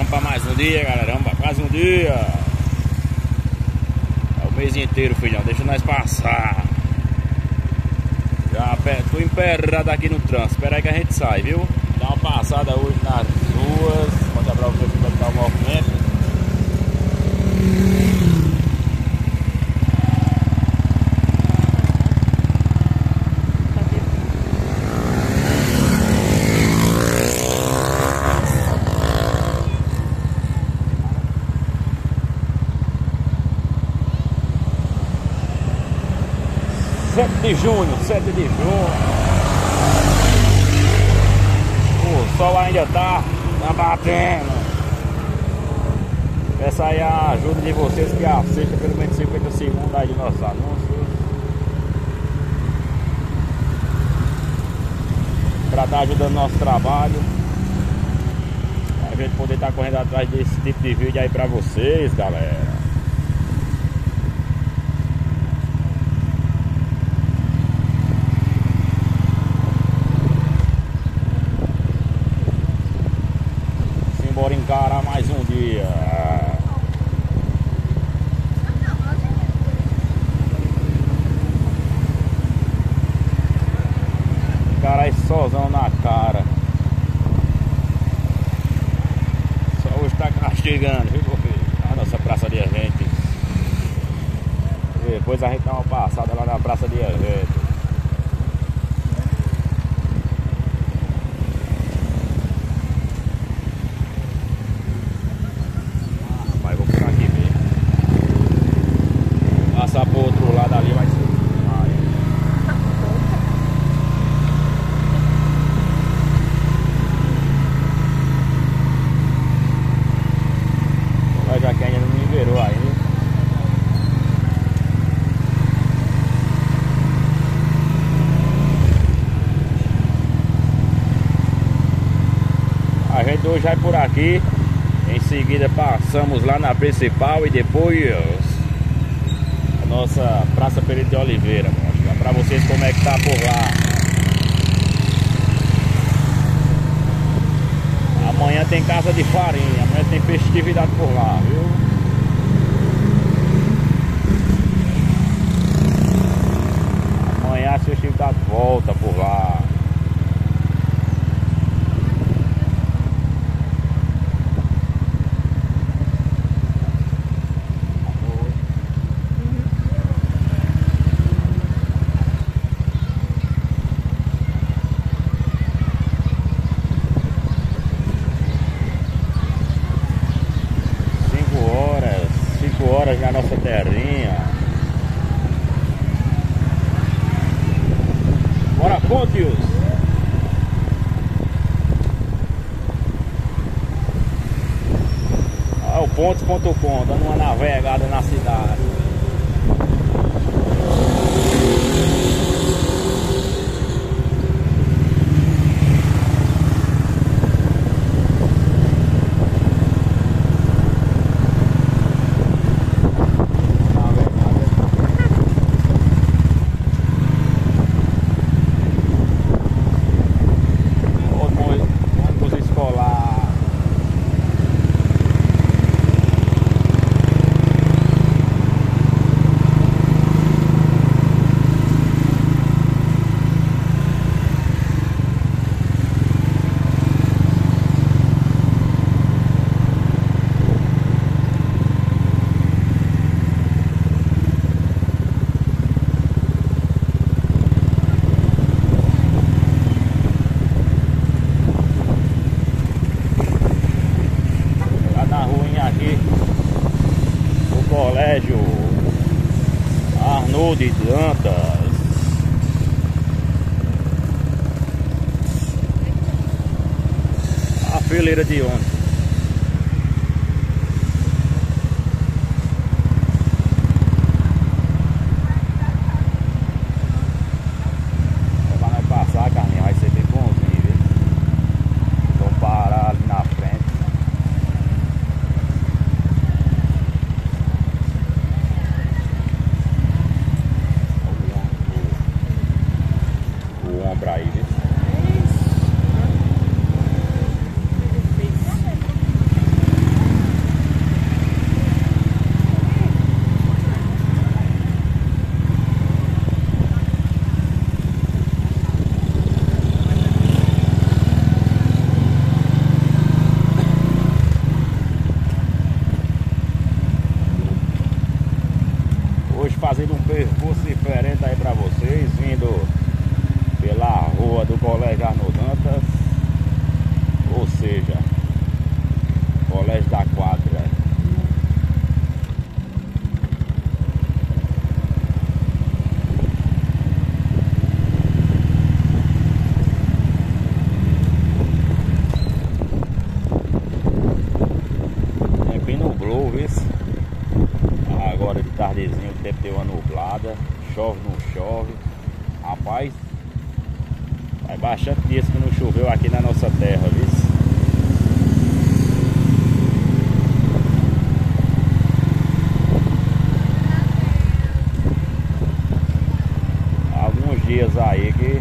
Vamos pra mais um dia, galera. Vamos pra quase um dia. É o mês inteiro, filhão. Deixa nós passar. Já tô emperrado aqui no trânsito. Espera aí que a gente sai, viu? Dá uma passada hoje nas ruas. Vou mostrar pra vocês como é que tá o movimento. Sete de junho. O sol ainda tá batendo. Peço aí a ajuda de vocês que assistam pelo menos 50 segundos aí de nossos anúncios, pra estar ajudando o nosso trabalho, a gente poder estar correndo atrás desse tipo de vídeo aí pra vocês, galera. Bora encarar mais um dia. Encarar esse solzão na cara. Só hoje tá castigando, viu, filho? A nossa praça de eventos. Depois a gente dá uma passada lá na praça de eventos. Passar pro outro lado ali vai ser demais. Mas já que ainda não me liberou ainda. A gente hoje vai por aqui. Em seguida passamos lá na principal e depois nossa Praça Pereira de Oliveira. Vou mostrar pra vocês como é que tá por lá. Amanhã tem casa de farinha, amanhã tem festividade por lá, viu? Amanhã a festividade volta por lá. Na nossa terrinha. Bora, Pontius! O Pontos.com, dando uma navegada na cidade. Colégio Arnold Dantas. A fileira de ônibus. Pra nós passar, Carlinhos, vai ser bem bonzinho, viu? Vou parar ali na frente. Ombro aí, viu? pela rua do Colégio Arnold Dantas, ou seja, Colégio da Quadra. É bem nublou, viu? Agora de tardezinho o tempo deu uma nublada, chove, não chove. Rapaz, faz bastante dias que não choveu aqui na nossa terra, viu? Alguns dias aí que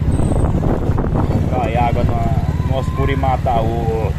cai água no nosso Curimataú.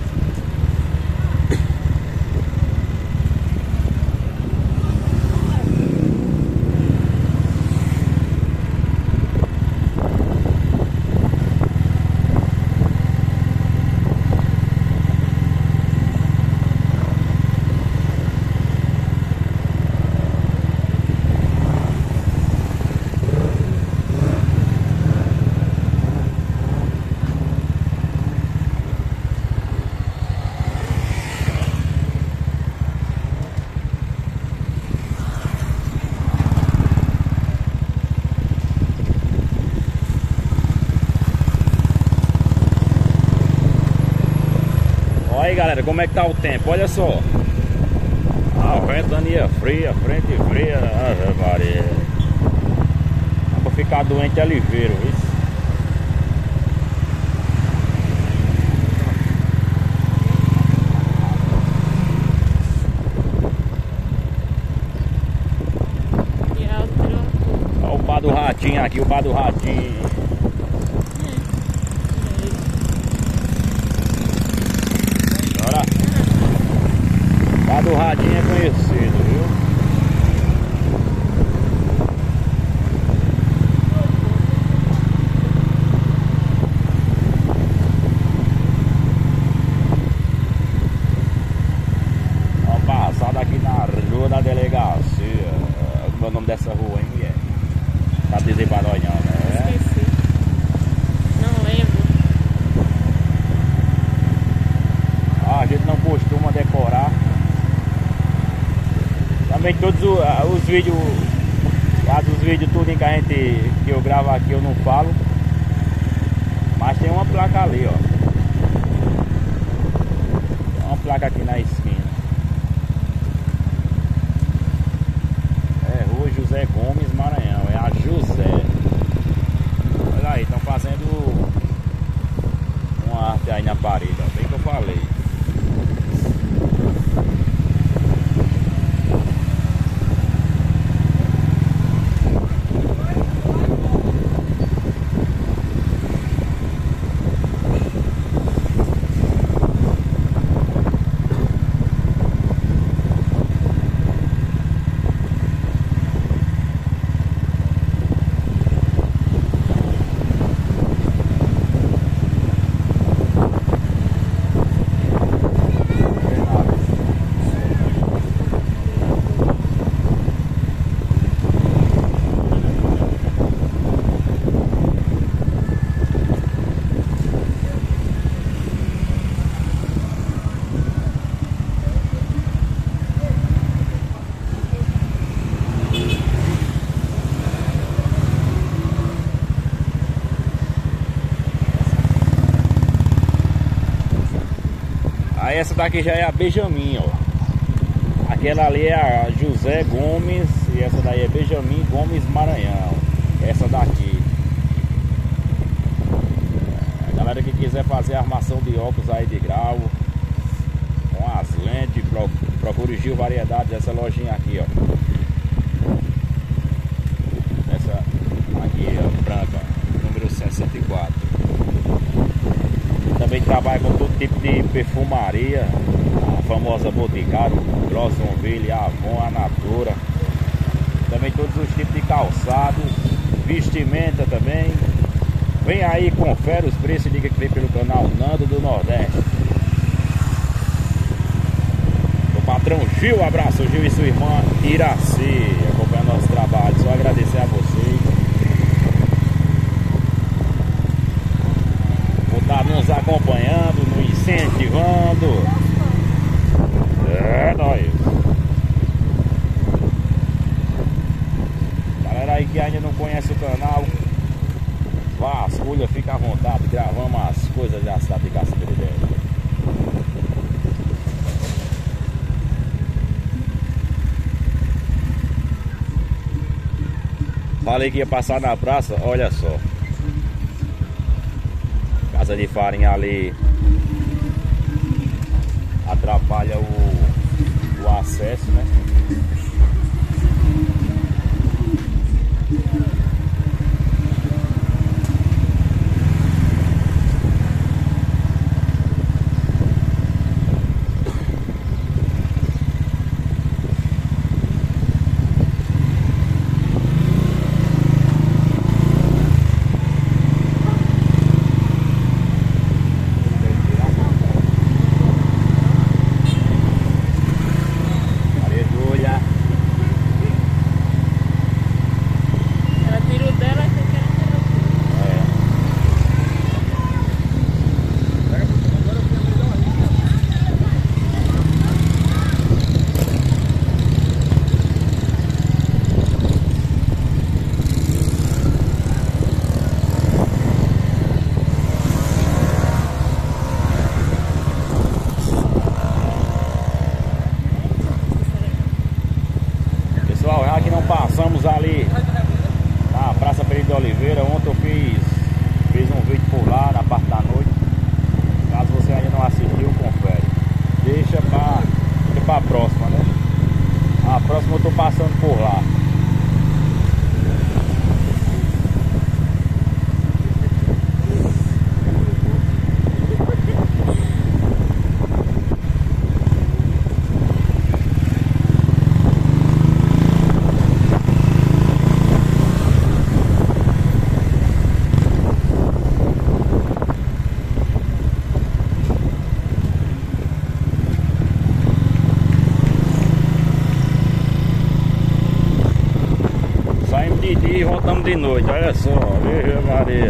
Olha aí, galera, como é que tá o tempo, olha só. A ventania fria, frente fria. Ave Maria. Dá pra ficar doente é ligeiro, isso. Olha o bar do ratinho aqui, o bar do ratinho. Bar do Radinho é conhecido, viu? Uma passada aqui na rua da delegacia. Como é o nome dessa rua, hein, mulher? Tá dizendo pra nós não, né? Esqueci. Não lembro. A gente não costuma decorar. Também todos os vídeos, os vídeos tudo que eu gravo aqui eu não falo. Mas tem uma placa ali, ó. Tem uma placa aqui na esquina. É Rua José Gomes, Maranhão. É a José. Olha aí, estão fazendo uma arte aí na parede, ó. Bem que eu falei. Aí essa daqui já é a Benjamin, ó. Aquela ali é a José Gomes e essa daí é Benjamin Gomes Maranhão. Essa daqui. A galera que quiser fazer armação de óculos aí de grau, com as lentes, procure Gil Variedades, essa lojinha aqui, ó. Essa aqui, ó, branca, número 64. Também trabalha com todo tipo de perfumaria, a famosa Boticário, Grossonville, Avon, a Natura. Também todos os tipos de calçados, vestimenta também. Vem aí, confere os preços e liga que vem pelo canal Nando do Nordeste. O patrão Gil, abraço Gil e sua irmã Iraci, acompanhando nosso trabalho. Só agradecer a vocês. ativando. É nóis. Galera aí que ainda não conhece o canal, vasculha, fica à vontade. Gravamos as coisas da cidade de Casimiro dentro. Falei que ia passar na praça, olha só. Casa de farinha ali atrapalha o acesso, né? Já que não passamos ali na Praça Pereira de Oliveira, ontem eu fiz um vídeo por lá na parte da noite. Caso você ainda não assistiu, confere. Deixa pra próxima, né? A próxima eu tô passando por lá. Saímos de dia e voltamos de noite, olha só, Virgem Maria.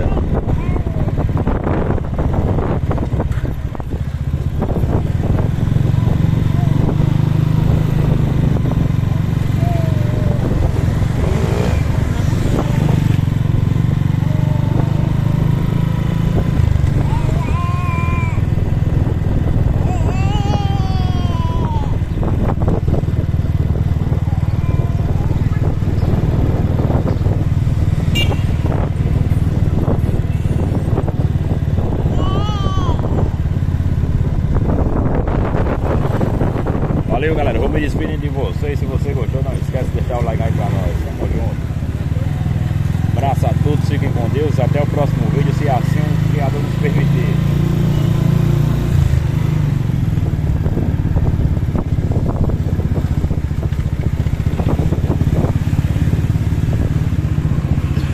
Valeu, galera, vou me despedindo de vocês. Se você gostou, não esquece de deixar o like aí pra nós. Tamo junto. Abraço a todos, fiquem com Deus. Até o próximo vídeo, se assim o criador nos permitir.